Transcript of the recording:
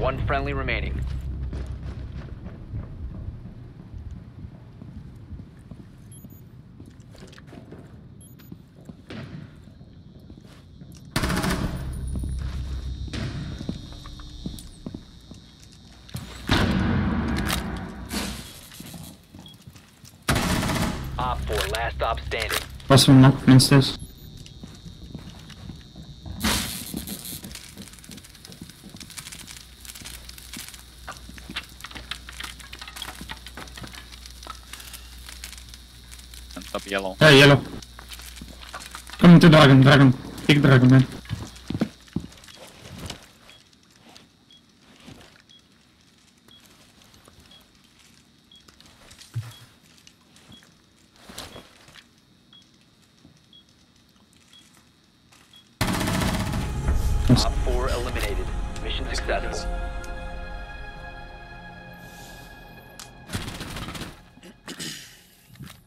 One friendly remaining. Op 4, last stop standing. Was hem nog, minstens. And top yellow. Hey, yellow. Come to dragon. Big dragon, man. Op 4 eliminated. Mission successful.